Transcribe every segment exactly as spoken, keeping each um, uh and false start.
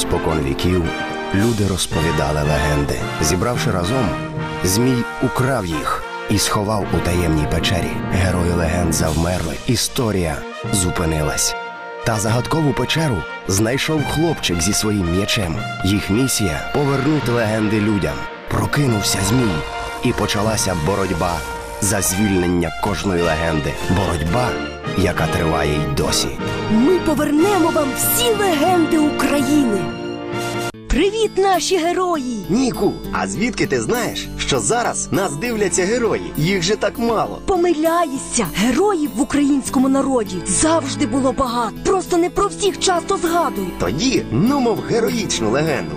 Спокон віків люди розповідали легенди. Зібравши разом, Змій украв їх і сховав у таємній печері. Герої легенд завмерли, історія зупинилась. Та загадкову печеру знайшов хлопчик зі своїм м'ячем. Їх місія – повернути легенди людям. Прокинувся Змій, і почалася боротьба за звільнення кожної легенди. Боротьба, яка триває й досі. Ми повернемо вам всі легенди України. Привіт, наші герої! Ніку, а звідки ти знаєш, що зараз нас дивляться герої? Їх же так мало. Помиляєшся. Героїв в українському народі завжди було багато. Просто не про всіх часто згадують. Тоді, ну мов героїчну легенду.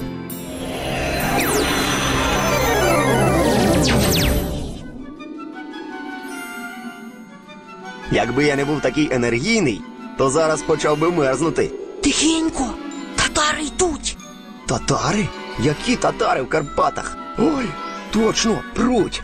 Якби я не був такий енергійний, то зараз почав би мерзнути. Тихенько, татари йдуть. Татари? Які татари в Карпатах? Ой, точно, пруть.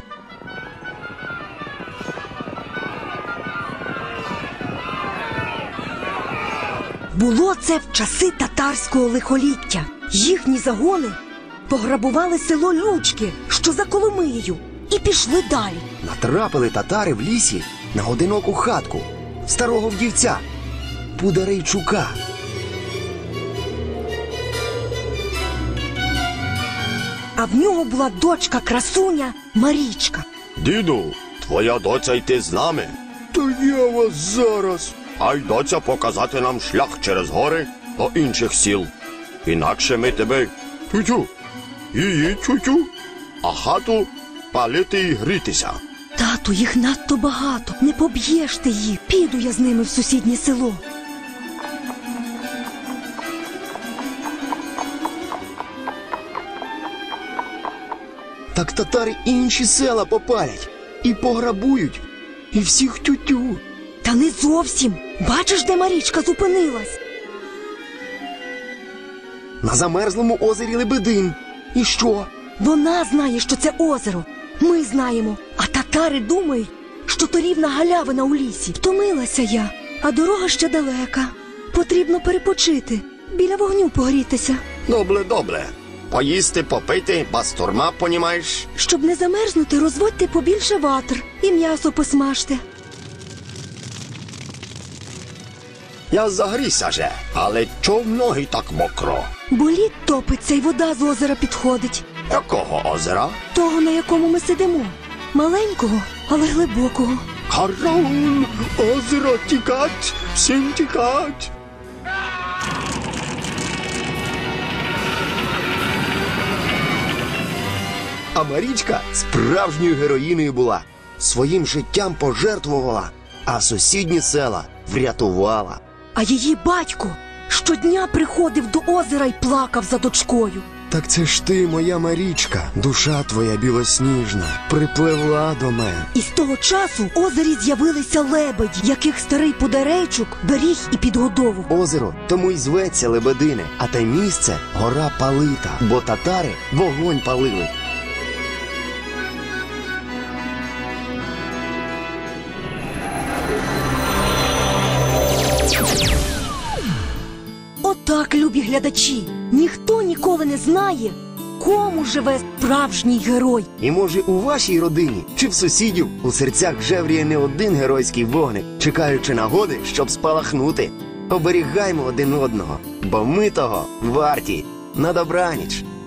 Було це в часи татарського лихоліття. Їхні загони пограбували село Лючки, що за Коломиєю, і пішли далі. Натрапили татари в лісі на одиноку хатку старого вдівця Пударейчука. А в нього була дочка-красуня Марічка. Діду, твоя доця йти з нами? То я вас зараз. А й доця показати нам шлях через гори до інших сіл. Інакше ми тебе тютю, її тютю, а хату палити і грітися. Тату, їх надто багато. Не поб'єш ти їх. Піду я з ними в сусіднє село. Так татари інші села попалять і пограбують, і всіх тютю. Та не зовсім. Бачиш, де Марічка зупинилась? На замерзлому озері Лебедин. І що? Вона знає, що це озеро. Ми знаємо. А татари думають, що то рівна галявина у лісі. Втомилася я, а дорога ще далека. Потрібно перепочити, біля вогню погрітися. Добре, добре. Поїсти, попити, бастурма, понімаєш? Щоб не замерзнути, розводьте побільше ватр і м'ясо посмажте. Я загрівся же, але чов ноги так мокро? Бо лід топиться і вода з озера підходить. Якого озера? Того, на якому ми сидимо. Маленького, але глибокого. Караул! Озеро тікать! Всім тікать! А Марічка справжньою героїною була. Своїм життям пожертвувала, а сусідні села врятувала. А її батько щодня приходив до озера і плакав за дочкою. Так це ж ти, моя Марічка, душа твоя білосніжна, припливла до мене. І з того часу в озері з'явилися лебеді, яких старий Пударейчук беріг і підгодовував. Озеро тому й зветься Лебедине, а те місце – гора Палита, бо татари вогонь палили. Отак, любі глядачі, ніхто ніколи не знає, кому живе справжній герой. І може у вашій родині чи в сусідів у серцях жевріє не один геройський вогник, чекаючи нагоди, щоб спалахнути. Оберігаймо один одного, бо ми того варті. На добраніч!